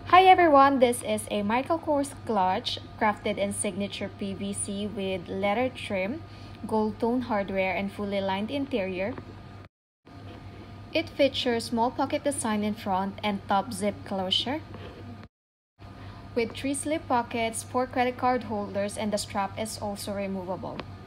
Hi everyone, this is a Michael Kors clutch crafted in signature PVC with leather trim, gold tone hardware, and fully lined interior. It features small pocket design in front and top zip closure, with 3 slip pockets, 4 credit card holders, and the strap is also removable.